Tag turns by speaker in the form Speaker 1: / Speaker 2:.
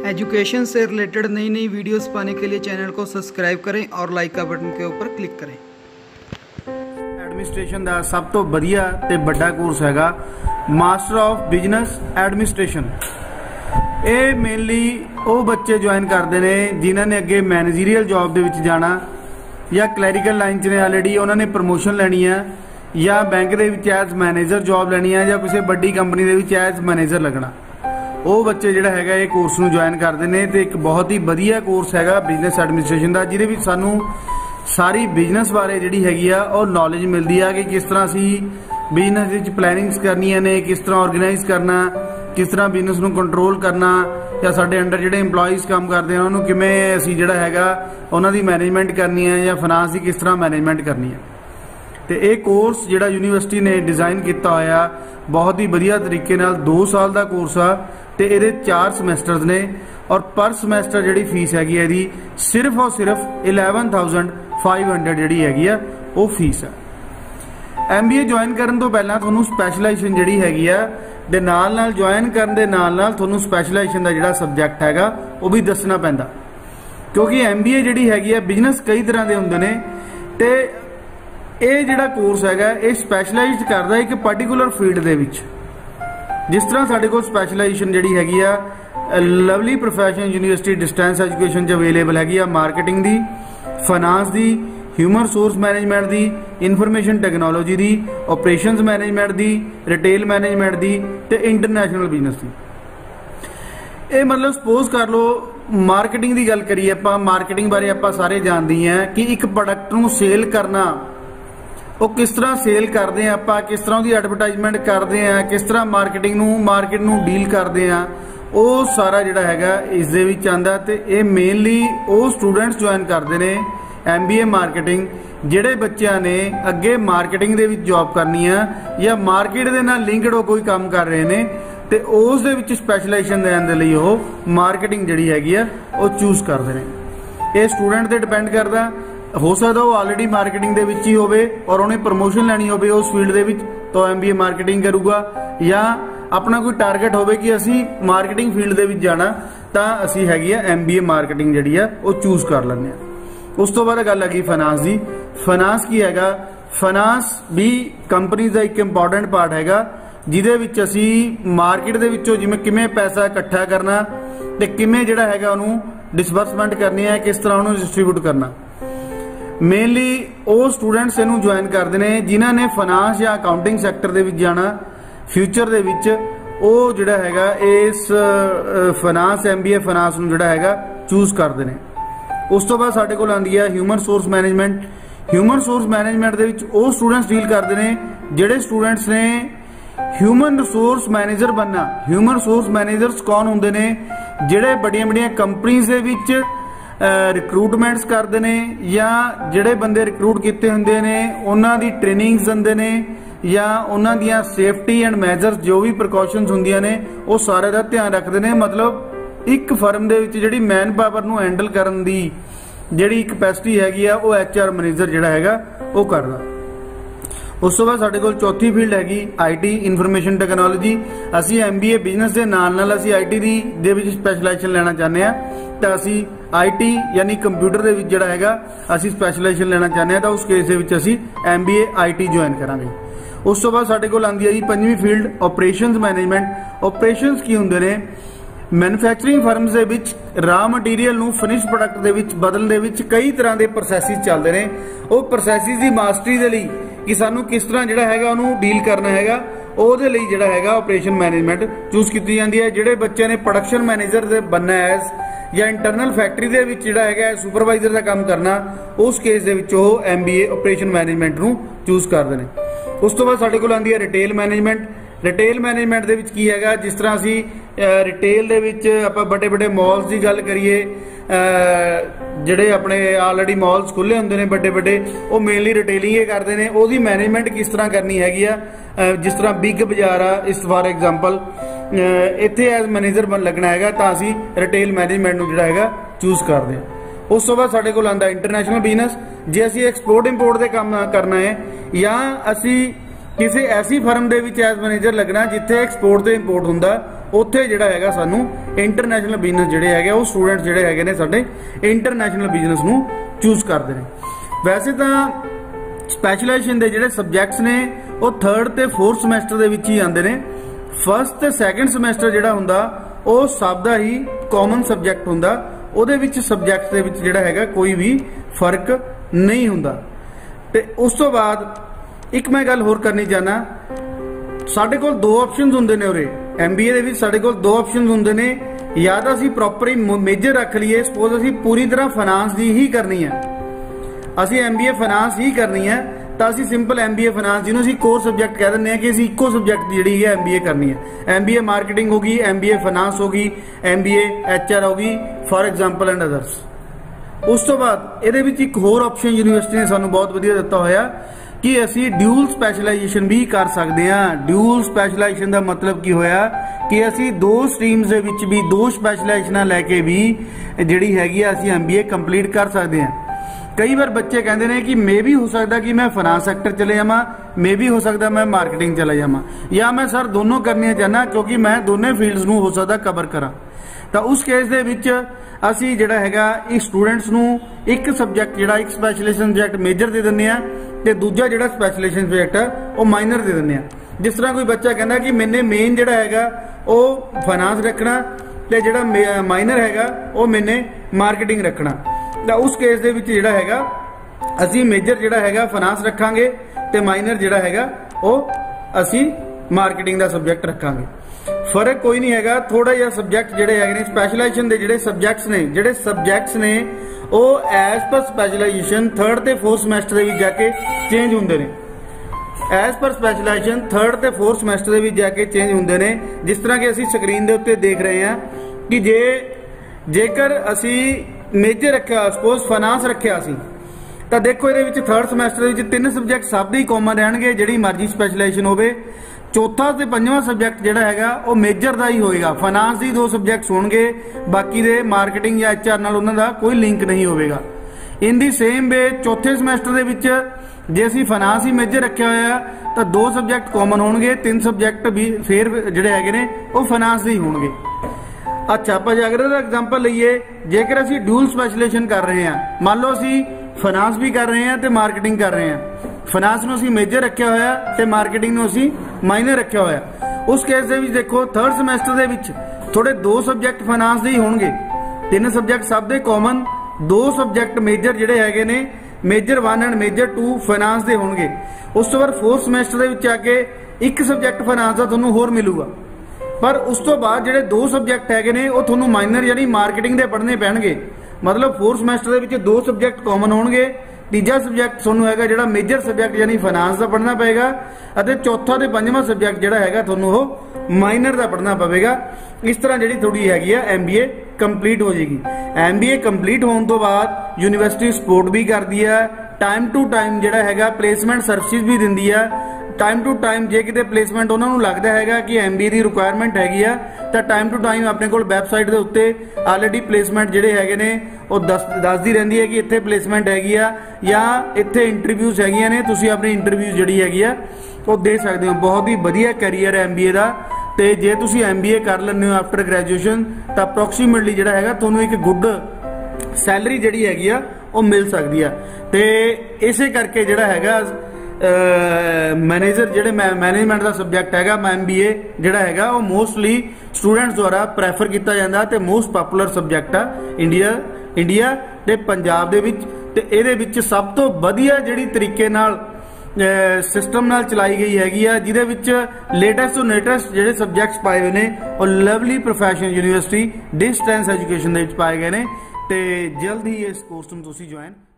Speaker 1: Education से related नई नई वीडियोस पाने के लिए चैनल को सब्सक्राइब करें और लाइक का बटन के ऊपर क्लिक करें।
Speaker 2: एडमिनिस्ट्रेशन का सब तो वधिया ते बड़ा कोर्स हैगा मास्टर ऑफ बिजनेस एडमिनिस्ट्रेशन। ये मेनली वो बच्चे ज्वाइन करते हैं जिन्होंने अगे मैनेजरीयल जॉब दे विच जाना या क्लैरिकल लाइन च ने ऑलरेडी उन्होंने प्रमोशन लैनी है या बैंक दे विच एज मैनेजर जॉब लैनी है या किसी बड़ी कंपनी दे विच एज मैनेजर लगना। वो बच्चे जिहड़ा हैगा ये कोर्स नूं ज्वाइन करते हैं तो एक बहुत ही वधिया कोर्स हैगा बिजनेस एडमिनिस्ट्रेशन का, जिहदे विच सानूं सारी बिजनेस बारे जिहड़ी हैगी आ और नॉलेज मिलती है कि किस तरह असी बिजनेस विच प्लैनिंग्स करनियां ने, किस तरह ऑर्गेनाइज करना, किस तरह बिजनेस नूं कंट्रोल करना या साडे अंडर जिहड़े इंप्लॉइज काम करते हैं उन्होंने किवें असी जिहड़ा हैगा उन्हां दी मैनेजमेंट करनी है या फाइनांस की किस तरह मैनेजमेंट करनी है। तो यह कोर्स जिहड़ा यूनीवर्सिटी ने डिजाइन किया होया बहुत ही वधिया तरीके नाल 2 साल का कोर्स आ ते इहदे 4 समैस्टर्स ने और पर समैस्टर जिहड़ी फीस हैगी है इहदी सिर्फ और सिर्फ 11,500 जिहड़ी हैगी आ वो फीस है। MBA ज्वाइन करन तो पहला तुहानूं स्पैशलाइजेशन जिहड़ी हैगी आ दे नाल ज्वाइन करन दे नाल तुहानूं स्पैशलाइजेशन दा जिहड़ा सबजैक्ट हैगा वो भी दसना पैंदा, क्योंकि MBA जिहड़ी हैगी आ बिजनेस कई तरह के हुंदे ने ते ਇਹ ਜਿਹੜਾ ਕੋਰਸ ਹੈਗਾ ਇਹ ਸਪੈਸ਼ਲਾਈਜ਼ਡ ਕਰਦਾ ਇੱਕ ਪਾਰਟਿਕੂਲਰ ਫੀਲਡ ਦੇ ਵਿੱਚ। ਜਿਸ ਤਰ੍ਹਾਂ ਸਾਡੇ ਕੋਲ ਸਪੈਸ਼ਲਾਈਜੇਸ਼ਨ ਜਿਹੜੀ ਹੈਗੀ ਆ Lovely Professional University distance education 'ਚ ਅਵੇਲੇਬਲ ਹੈਗੀ ਆ ਮਾਰਕੀਟਿੰਗ ਦੀ, ਫਾਈਨਾਂਸ ਦੀ, ਹਿਊਮਨ ਰਿਸੋਰਸ ਮੈਨੇਜਮੈਂਟ ਦੀ, ਇਨਫੋਰਮੇਸ਼ਨ ਟੈਕਨੋਲੋਜੀ ਦੀ, ਆਪਰੇਸ਼ਨਸ ਮੈਨੇਜਮੈਂਟ ਦੀ, ਰਿਟੇਲ ਮੈਨੇਜਮੈਂਟ ਦੀ ਤੇ ਇੰਟਰਨੈਸ਼ਨਲ ਬਿਜ਼ਨਸ ਦੀ। ਇਹ ਮਤਲਬ ਸਪੋਜ਼ ਕਰ ਲਓ ਮਾਰਕੀਟਿੰਗ ਦੀ ਗੱਲ ਕਰੀਏ ਆਪਾਂ, ਮਾਰਕੀਟਿੰਗ ਬਾਰੇ ਆਪਾਂ ਸਾਰੇ ਜਾਣਦੇ ਹਾਂ ਕਿ ਇੱਕ ਪ੍ਰੋਡਕਟ ਨੂੰ ਸੇਲ ਕਰਨਾ वो किस तरह सेल करते हैं, आप किस तरह की एडवरटाइजमेंट करते हैं, किस तरह मार्केट नूं डील करते हैं, वो सारा जिहड़ा हैगा इस दे विच आंदा। ते ये मेनली वो स्टूडेंट्स ज्वाइन करते हैं MBA मार्केटिंग जिहड़े बच्चों ने अगे मार्केटिंग दे विच जॉब करनी है या मार्केट दे नाल लिंकड हो कोई काम कर रहे हैं ते उस दे विच स्पैशलाइजेशन देण दे लई वो मार्केटिंग जिहड़ी हैगी आ वो चूज करते हैं। ये स्टूडेंट ते डिपेंड करदा, हो सकता वो ऑलरेडी मार्केटिंग दे विच ही होवे और उन्हें प्रमोशन लैनी होवे उस फील्ड दे विच तो MBA मार्केटिंग करूगा, या अपना कोई टारगेट होवे कि असी मार्केटिंग फील्ड दे विच जाना तां असी हैगी आ MBA मार्केटिंग जिहड़ी आ वो चूज कर लैंदे आ। उस तो बाद गल हैगी फाइनांस दी। फाइनांस की हैगा, फाइनांस भी कंपनीज दा एक इंपॉर्टेंट पार्ट हैगा जिहदे विच असी मार्केट दे विचों जिवें किवें पैसा इकट्ठा करना ते किवें जिहड़ा हैगा उहनूं डिसबर्समेंट करनी है, किस तरह उहनूं डिस्ट्रीब्यूट करना। मेनली वो स्टूडेंट्स इनू ज्वाइन करते हैं जिन्हों ने फाइनांस या अकाउंटिंग सैक्टर दे विच जाना फ्यूचर दे विच, वो जिहड़ा हैगा इस फाइनांस MBA फाइनांस नूं जिहड़ा हैगा चूज करते हैं। उस तो बाद साडे कोल आंदी है human resource management. Human resource management दे विच वो स्टूडेंट्स डील करते हैं जिहड़े स्टूडेंट्स ने ह्यूमन रिसोर्स मैनेजर बनना। ह्यूमन रिसोर्स मैनेजर्स कौन हुंदे ने? जिहड़े बड़ियां बड़ियां कंपनीज दे विच रिक्रूटमेंट्स करते हैं या जिहड़े बंदे रिक्रूट किए होंदे ने उन्हां दी ट्रेनिंग्स दिंदे ने या उन्हां दियां सेफ्टी एंड मैजर्स जो भी प्रिकॉशनस हुंदियां ने वो सारे दा ध्यान रखते हैं। मतलब एक फर्म दे विच जिहड़ी मैन पावर नूं हैंडल करन दी जिहड़ी कैपेसिटी हैगी आ वो HR मैनेजर जिहड़ा हैगा वो करदा। उस तो बाद साडे कोल चौथी फील्ड हैगी IT इनफॉर्मेशन टैक्नोलॉजी। असी MBA बिजनेस के नाल असी IT दी दे विच स्पैशलाइजेशन लेना चाहते हैं तो असी IT यानी कंप्यूटर दे विच जिहड़ा हैगा असी स्पैशलाइजेशन लेना चाहते हैं तो उस केस दे विच असी MBA IT ज्वाइन करांगे। उस तो बाद साडे कोल आंदी है जी 5वीं फील्ड ऑपरेशनस मैनेजमेंट। ऑपरेशनस की हुंदे ने? मैन्युफैक्चरिंग फर्म्स दे विच रॉ मटीरियल नूं फिनिश प्रोडक्ट दे विच बदलण दे विच कई तरह के प्रोसैसिस चलते हैं। वो प्रोसैसिस की मास्टरी दे लई कि सानू किस तरह जिहड़ा हैगा उहनूं डील करना हैगा ਉਹਦੇ ਲਈ ਜਿਹੜਾ ਹੈਗਾ ਆਪਰੇਸ਼ਨ ਮੈਨੇਜਮੈਂਟ ਚੂਜ਼ ਕੀਤੀ ਜਾਂਦੀ ਹੈ। ਜਿਹੜੇ ਬੱਚਿਆਂ ਨੇ ਪ੍ਰੋਡਕਸ਼ਨ ਮੈਨੇਜਰ ਦੇ ਬਣਨਾ ਹੈ ਜਾਂ ਇੰਟਰਨਲ ਫੈਕਟਰੀ ਦੇ ਵਿੱਚ ਜਿਹੜਾ ਹੈਗਾ ਸੁਪਰਵਾਈਜ਼ਰ ਦਾ ਕੰਮ ਕਰਨਾ, ਉਸ ਕੇਸ ਦੇ ਵਿੱਚ ਉਹ MBA ਆਪਰੇਸ਼ਨ ਮੈਨੇਜਮੈਂਟ ਨੂੰ ਚੂਜ਼ ਕਰਦੇ ਨੇ। ਉਸ ਤੋਂ ਬਾਅਦ ਸਾਡੇ ਕੋਲ ਆਉਂਦੀ ਹੈ ਰਿਟੇਲ ਮੈਨੇਜਮੈਂਟ। ਰਿਟੇਲ ਮੈਨੇਜਮੈਂਟ ਦੇ ਵਿੱਚ ਕੀ ਹੈਗਾ, ਜਿਸ ਤਰ੍ਹਾਂ ਅਸੀਂ ਰਿਟੇਲ ਦੇ ਵਿੱਚ ਆਪਾਂ ਵੱਡੇ ਵੱਡੇ ਮਾਲਸ ਦੀ ਗੱਲ ਕਰੀਏ, ਜਿਹੜੇ ਆਪਣੇ ਆਲਰੇਡੀ ਮਾਲਸ ਖੁੱਲੇ ਹੁੰਦੇ ਨੇ ਵੱਡੇ ਵੱਡੇ, ਉਹ ਮੇਨਲੀ ਰਿਟੇਲਿੰਗ ਹੀ ਕਰਦੇ ਨੇ। ਉਹਦੀ ਮੈਨੇਜਮੈਂਟ ਕਿਸ ਤਰ੍ਹਾਂ ਕਰਨੀ ਹੈਗੀ ਆ, जिस तरह बिग बाजार आ इस फॉर एग्जाम्पल इत्थे एज मैनेजर लगना हैगा तो असी रिटेल मैनेजमेंट नूं जिहड़ा हैगा चूज करते हैं। उस तो बाद साडे कोल आंदा इंटरनेशनल बिजनेस। जे असी एक्सपोर्ट इंपोर्ट दे काम करना है या असी किसी ऐसी फर्म दे विच एज मैनेजर लगना जिथे एक्सपोर्ट ते इंपोर्ट हुंदा ਉੱਥੇ ਜਿਹੜਾ ਹੈਗਾ ਸਾਨੂੰ ਇੰਟਰਨੈਸ਼ਨਲ ਬਿਜ਼ਨਸ ਜਿਹੜੇ ਹੈਗੇ ਉਹ ਸਟੂਡੈਂਟਸ ਜਿਹੜੇ ਹੈਗੇ ਨੇ ਸਾਡੇ ਇੰਟਰਨੈਸ਼ਨਲ ਬਿਜ਼ਨਸ ਨੂੰ ਚੂਜ਼ ਕਰਦੇ ਨੇ। ਵੈਸੇ ਤਾਂ ਸਪੈਸ਼ਲਾਈਜੇਸ਼ਨ ਦੇ ਜਿਹੜੇ ਸਬਜੈਕਟਸ ਨੇ ਉਹ 3rd ਤੇ 4th ਸਮੈਸਟਰ ਦੇ ਵਿੱਚ ਹੀ ਆਉਂਦੇ ਨੇ। 1st ਤੇ 2nd ਸਮੈਸਟਰ ਜਿਹੜਾ ਹੁੰਦਾ ਉਹ ਸਭ ਦਾ ਹੀ ਕਾਮਨ ਸਬਜੈਕਟ ਹੁੰਦਾ, ਉਹਦੇ ਵਿੱਚ ਸਬਜੈਕਟਸ ਦੇ ਵਿੱਚ ਜਿਹੜਾ ਹੈਗਾ ਕੋਈ ਵੀ ਫਰਕ ਨਹੀਂ ਹੁੰਦਾ। ਤੇ ਉਸ ਤੋਂ ਬਾਅਦ ਇੱਕ ਮੈਂ ਗੱਲ ਹੋਰ ਕਰਨੀ ਚਾਹਨਾ, ਸਾਡੇ ਕੋਲ 2 ਆਪਸ਼ਨਸ ਹੁੰਦੇ ਨੇ ਉਰੇ MBA ਦੇ ਵਿੱਚ। ਸਾਡੇ ਕੋਲ 2 ਆਪਸ਼ਨਸ ਹੁੰਦੇ ਨੇ, ਜਾਂ ਤਾਂ ਅਸੀਂ ਪ੍ਰੋਪਰ ਹੀ ਮੇਜਰ ਰੱਖ ਲਈਏ, ਸਪੋਜ਼ ਅਸੀਂ ਪੂਰੀ ਤਰ੍ਹਾਂ ਫਾਈਨਾਂਸ ਦੀ ਹੀ ਕਰਨੀ ਹੈ, ਅਸੀਂ MBA ਫਾਈਨਾਂਸ ਹੀ ਕਰਨੀ ਹੈ, ਤਾਂ ਅਸੀਂ ਸਿੰਪਲ MBA ਫਾਈਨਾਂਸ ਜਿਹਨੂੰ ਅਸੀਂ ਕੋਰ ਸਬਜੈਕਟ ਕਹਿ ਦਿੰਦੇ ਹਾਂ ਕਿ ਅਸੀਂ ਇੱਕੋ ਸਬਜੈਕਟ ਦੀ ਜਿਹੜੀ ਹੈ MBA ਕਰਨੀ ਹੈ। MBA ਮਾਰਕੀਟਿੰਗ ਹੋ ਗਈ, MBA ਫਾਈਨਾਂਸ ਹੋ ਗਈ, MBA HR ਹੋ ਗਈ ਫॉर ਐਗਜ਼ਾਮਪਲ ਐਂਡ ਅਦਰਸ। ਉਸ ਤੋਂ ਬਾਅਦ ਇਹਦੇ ਵਿੱਚ ਇੱਕ ਹੋਰ ਆਪਸ਼ਨ ਯੂਨੀਵਰਸਿਟੀ ਨੇ ਸਾਨੂੰ ਬਹੁਤ ਵਧੀਆ ਦਿੱਤਾ ਹੋਇਆ ਕਿ ਅਸੀਂ ਡਿਊਲ ਸਪੈਸ਼ਲਾਈਜੇਸ਼ਨ ਵੀ ਕਰ ਸਕਦੇ ਹਾਂ। ਡਿਊਲ ਸਪੈਸ਼ਲਾਈਜੇਸ਼ਨ ਦਾ ਮਤਲਬ ਕੀ ਹੋਇਆ ਕਿ ਅਸੀਂ 2 ਸਟਰੀਮਸ ਦੇ ਵਿੱਚ ਵੀ 2 ਸਪੈਸ਼ਲਾਈਜੇਸ਼ਨਾਂ ਲੈ ਕੇ ਵੀ ਜਿਹੜੀ ਹੈਗੀ ਆ ਅਸੀਂ MBA ਕੰਪਲੀਟ ਕਰ ਸਕਦੇ ਹਾਂ। ਕਈ ਵਾਰ ਬੱਚੇ ਕਹਿੰਦੇ ਨੇ ਕਿ ਮੇ ਵੀ ਹੋ ਸਕਦਾ ਕਿ ਮੈਂ ਫਾਈਨਾਂਸ ਸੈਕਟਰ ਚਲੇ ਜਾਵਾਂ, ਮੇ ਵੀ ਹੋ ਸਕਦਾ ਮੈਂ ਮਾਰਕੀਟਿੰਗ ਚਲਾ ਜਾਵਾਂ, ਜਾਂ ਮੈਂ ਸਰ ਦੋਨੋਂ ਕਰਨੀਆਂ ਚਾਹਨਾ ਕਿਉਂਕਿ ਮੈਂ ਦੋਨੇ ਫੀਲਡਸ ਨੂੰ ਹੋ ਸਕਦਾ ਕਵਰ ਕਰਾਂ। ਤਾਂ ਉਸ ਕੇਸ ਦੇ ਵਿੱਚ ਅਸੀਂ ਜਿਹੜਾ ਹੈਗਾ ਇਸ ਸਟੂਡੈਂਟਸ ਨੂੰ ਇੱਕ ਸਬਜੈਕਟ ਜਿਹੜਾ ਇੱਕ ਸਪੈਸ਼ਲਾਈਜੇਸ਼ਨ ਸਬਜੈਕਟ ਮੇਜਰ ਦੇ ਦਿੰਦੇ ਆ ਤੇ ਦੂਜਾ ਜਿਹੜਾ ਸਪੈਸ਼ਲਾਈਜੇਸ਼ਨ ਸਬਜੈਕਟ ਹੈ ਉਹ ਮਾਈਨਰ ਦੇ ਦਿੰਦੇ ਆ। ਜਿਸ ਤਰ੍ਹਾਂ ਕੋਈ ਬੱਚਾ ਕਹਿੰਦਾ ਕਿ ਮੈਨੇ ਮੇਨ ਜਿਹੜਾ ਹੈਗਾ ਉਹ ਫਾਈਨਾਂਸ ਰੱਖਣਾ ਤੇ ਜਿਹੜਾ ਮਾਈਨਰ ਹੈਗਾ ਉਹ ਮੈਨੇ ਮਾਰਕੀਟਿੰਗ ਰੱਖਣਾ, ਤਾਂ ਉਸ ਕੇਸ ਦੇ ਵਿੱਚ ਜਿਹੜਾ ਹੈਗਾ ਅਸੀਂ ਮੇਜਰ ਜਿਹੜਾ ਹੈਗਾ ਫਾਈਨਾਂਸ ਰੱਖਾਂਗੇ ਤੇ ਮਾਈਨਰ ਜਿਹੜਾ ਹੈਗਾ ਉਹ ਅਸੀਂ ਮਾਰਕੀਟਿੰਗ ਦਾ ਸਬਜੈਕਟ ਰੱਖਾਂਗੇ। ਫਰਕ ਕੋਈ ਨਹੀਂ ਹੈਗਾ, ਥੋੜਾ ਜਿਹਾ ਸਬਜੈਕਟ ਜਿਹੜੇ ਹੈਗੇ ਨੇ ਸਪੈਸ਼ਲਾਈਜੇਸ਼ਨ ਦੇ ਜਿਹੜੇ ਸਬਜੈਕਟਸ ਨੇ ਉਹ ਐਸ ਪਰ ਸਪੈਸ਼ਲਾਈਜੇਸ਼ਨ 3rd ਤੇ 4th ਸਮੈਸਟਰ ਦੇ ਵਿੱਚ ਜਾ ਕੇ ਚੇਂਜ ਹੁੰਦੇ ਨੇ। ਐਸ ਪਰ ਸਪੈਸ਼ਲਾਈਜੇਸ਼ਨ 3rd ਤੇ 4th ਸਮੈਸਟਰ ਦੇ ਵਿੱਚ ਜਾ ਕੇ ਚੇਂਜ ਹੁੰਦੇ ਨੇ। ਜਿਸ ਤਰ੍ਹਾਂ ਕਿ ਅਸੀਂ ਸਕਰੀਨ ਦੇ ਉੱਤੇ ਦੇਖ ਰਹੇ ਹਾਂ ਕਿ ਜੇਕਰ ਅਸੀਂ ਮੇਜਰ ਰੱਖਿਆ, ਸਪੋਜ਼ ਫਾਈਨਾਂਸ ਰੱਖਿਆ ਸੀ, ਤਾਂ ਦੇਖੋ ਇਹਦੇ ਵਿੱਚ 3rd ਸਮੈਸਟਰ ਦੇ ਵਿੱਚ 3 ਸਬਜੈਕਟ ਸਭ ਦੇ ਹੀ ਕਾਮਨ ਰਹਿਣਗੇ, ਜਿਹੜੀ ਮਰਜ਼ੀ ਸਪੈਸ਼ਲਾਈਜੇਸ਼ਨ ਹੋਵੇ। 4ਥਾ ਤੇ 5ਵਾਂ ਸਬਜੈਕਟ ਜਿਹੜਾ ਹੈਗਾ ਉਹ ਮੇਜਰ ਦਾ ਹੀ ਹੋਏਗਾ। ਫਾਈਨਾਂਸ ਦੀ 2 ਸਬਜੈਕਟਸ ਹੋਣਗੇ, ਬਾਕੀ ਦੇ ਮਾਰਕੀਟਿੰਗ ਜਾਂ HR ਨਾਲ ਉਹਨਾਂ ਦਾ ਕੋਈ ਲਿੰਕ ਨਹੀਂ ਹੋਵੇਗਾ। ਇਨ ਦੀ ਸੇਮ ਵੇ 4ਥੇ ਸਮੈਸਟਰ ਦੇ ਵਿੱਚ ਜੇ ਅਸੀਂ ਫਾਈਨਾਂਸ ਹੀ ਮੇਜਰ ਰੱਖਿਆ ਹੋਇਆ ਤਾਂ 2 ਸਬਜੈਕਟ ਕਾਮਨ ਹੋਣਗੇ, 3 ਸਬਜੈਕਟ ਵੀ ਫੇਰ ਜਿਹੜੇ ਹੈਗੇ ਨੇ ਉਹ ਫਾਈਨਾਂਸ ਦੇ ਹੀ ਹੋਣਗੇ। ਅੱਛਾ, ਆਪਾਂ ਜੇ ਅਗਰ ਐਗਜ਼ਾਮਪਲ ਲਈਏ, ਜੇਕਰ ਅਸੀਂ ਡਿਊਲ ਸਪੈਸ਼ਲਾਈਜੇਸ਼ਨ ਕਰ ਰਹੇ ਹਾਂ, ਮੰਨ ਲਓ ਅਸੀਂ ਫਾਈਨਾਂਸ ਵੀ ਕਰ ਰਹੇ ਹਾਂ ਤੇ ਮਾਰਕੀਟਿੰਗ ਕਰ ਰਹੇ ਹਾਂ, ਫਾਈਨਾਂਸ ਨੂੰ ਅਸੀਂ ਮੇਜਰ ਰੱਖਿਆ ਹੋਇਆ ਤੇ ਮਾਰਕੀਟਿੰਗ ਨੂੰ ਅਸੀਂ ਮਾਈਨਰ ਰੱਖਿਆ ਹੋਇਆ। ਉਸ ਕੇਸ ਦੇ ਵਿੱਚ ਦੇਖੋ 3rd ਸਮੈਸਟਰ ਦੇ ਵਿੱਚ ਥੋੜੇ 2 ਸਬਜੈਕਟ ਫਾਈਨਾਂਸ ਦੇ ਹੀ ਹੋਣਗੇ, 3 ਸਬਜੈਕਟ ਸਭ ਦੇ ਕਾਮਨ, 2 ਸਬਜੈਕਟ ਮੇਜਰ ਜਿਹੜੇ ਹੈਗੇ ਨੇ ਮੇਜਰ 1 ਐਂਡ ਮੇਜਰ 2 ਫਾਈਨਾਂਸ ਦੇ ਹੋਣਗੇ। ਉਸ ਤੋਂ ਬਾਅਦ 4th ਸਮੈਸਟਰ ਦੇ ਵਿੱਚ ਆ ਕੇ ਇੱਕ ਸਬਜੈਕਟ ਫਾਈਨਾਂਸ ਦਾ ਤੁਹਾਨੂੰ ਹੋਰ ਮਿਲੂਗਾ, ਪਰ ਉਸ ਤੋਂ ਬਾਅਦ ਜਿਹੜੇ 2 ਸਬਜੈਕਟ ਹੈਗੇ ਨੇ ਉਹ ਤੁਹਾਨੂੰ ਮਾਈਨਰ ਯਾਨੀ ਮਾਰਕੀਟਿੰਗ ਦੇ ਪੜ੍ਹਨੇ ਪੈਣਗੇ। ਮਤਲਬ 4th ਸਮੈਸਟਰ ਦੇ ਵਿੱਚ 2 ਸਬਜੈਕਟ ਕਾਮਨ ਹੋਣਗੇ, ਤੀਜਾ ਸਬਜੈਕਟ ਤੁਹਾਨੂੰ ਹੈਗਾ ਜਿਹੜਾ ਮੇਜਰ ਸਬਜੈਕਟ ਯਾਨੀ ਫਾਈਨਾਂਸ ਦਾ ਪੜ੍ਹਨਾ ਪਏਗਾ, ਅਤੇ ਚੌਥਾ ਤੇ 5ਵਾਂ ਸਬਜੈਕਟ ਜਿਹੜਾ ਹੈਗਾ ਤੁਹਾਨੂੰ ਉਹ ਮਾਈਨਰ ਦਾ ਪੜ੍ਹਨਾ ਪਵੇਗਾ। ਇਸ ਤਰ੍ਹਾਂ ਜਿਹੜੀ ਥੋੜੀ ਹੈਗੀ ਆ MBA ਕੰਪਲੀਟ ਹੋ ਜਾਏਗੀ। MBA ਕੰਪਲੀਟ ਹੋਣ ਤੋਂ ਬਾਅਦ ਯੂਨੀਵਰਸਿਟੀ ਸਪੋਰਟ ਵੀ ਕਰਦੀ ਹੈ, ਟਾਈਮ ਟੂ ਟਾਈਮ ਜਿਹੜਾ ਹੈਗਾ ਪਲੇਸਮੈਂਟ ਸਰਵਿਸਿਜ਼ ਵੀ ਦਿੰਦੀ ਹੈ। ਟਾਈਮ ਟੂ ਟਾਈਮ ਜੇ ਕਿਤੇ ਪਲੇਸਮੈਂਟ ਉਹਨਾਂ ਨੂੰ ਲੱਗਦਾ ਹੈਗਾ ਕਿ MBA ਦੀ ਰਿਕੁਆਇਰਮੈਂਟ ਹੈਗੀ ਆ ਤਾਂ ਟਾਈਮ ਟੂ ਟਾਈਮ ਆਪਣੇ ਕੋਲ ਵੈਬਸਾਈਟ ਦੇ ਉੱਤੇ ਆਲਰੇਡੀ ਪਲੇਸਮੈਂਟ ਜਿਹੜੇ ਹੈਗੇ ਨੇ ਉਹ ਦੱਸਦੀ ਰਹਿੰਦੀ ਹੈ ਕਿ ਇੱਥੇ ਪਲੇਸਮੈਂਟ ਹੈਗੀ ਆ ਜਾਂ ਇੱਥੇ ਇੰਟਰਵਿਊਜ਼ ਹੈਗੀਆਂ ਨੇ, ਤੁਸੀਂ ਆਪਣੀ ਇੰਟਰਵਿਊ ਜਿਹੜੀ ਹੈਗੀ ਆ ਉਹ ਦੇ ਸਕਦੇ ਹੋ। ਬਹੁਤ ਹੀ ਵਧੀਆ ਕੈਰੀਅਰ ਹੈ MBA ਦਾ, ਤੇ ਜੇ ਤੁਸੀਂ MBA ਕਰ ਲੈਂਦੇ ਹੋ ਆਫਟਰ ਗ੍ਰੈਜੂਏਸ਼ਨ ਤਾਂ ਅਪਰੋਕਸੀਮੇਟਲੀ ਜਿਹੜਾ ਹੈਗਾ ਤੁਹਾਨੂੰ ਇੱਕ ਗੁੱਡ ਸੈਲਰੀ ਜਿਹੜੀ ਹੈਗੀ ਆ ਉਹ ਮਿਲ ਸਕਦੀ ਆ। ਤੇ ਇਸੇ ਕਰਕੇ ਜਿਹੜਾ ਹੈਗਾ ਮੈਨੇਜਰ ਜਿਹੜੇ ਮੈਨੇਜਮੈਂਟ ਦਾ ਸਬਜੈਕਟ ਹੈਗਾ MBA ਜਿਹੜਾ ਹੈਗਾ ਉਹ ਮੋਸਟਲੀ ਸਟੂਡੈਂਟਸ ਦੁਆਰਾ ਪ੍ਰੈਫਰ ਕੀਤਾ ਜਾਂਦਾ ਤੇ ਮੋਸਟ ਪਪੂਲਰ ਸਬਜੈਕਟ ਆ ਇੰਡੀਆ ਤੇ ਪੰਜਾਬ ਦੇ ਵਿੱਚ। ਤੇ ਇਹਦੇ ਵਿੱਚ ਸਭ ਤੋਂ ਵਧੀਆ ਜਿਹੜੀ ਤਰੀਕੇ ਨਾਲ ਸਿਸਟਮ ਨਾਲ ਚਲਾਈ ਗਈ ਹੈਗੀ ਆ, ਜਿਹਦੇ ਵਿੱਚ ਲੇਟੈਸਟ ਤੋਂ ਲੇਟੈਸਟ ਜਿਹੜੇ ਸਬਜੈਕਟਸ ਪਾਏ ਹੋਏ ਨੇ ਉਹ Lovely Professional University distance education ਦੇ ਵਿੱਚ ਪਾਏ ਗਏ ਨੇ। ਤੇ ਜਲਦ ਹੀ ਇਸ ਕੋਰਸ ਨੂੰ ਤੁਸੀਂ ਜੁਆਇਨ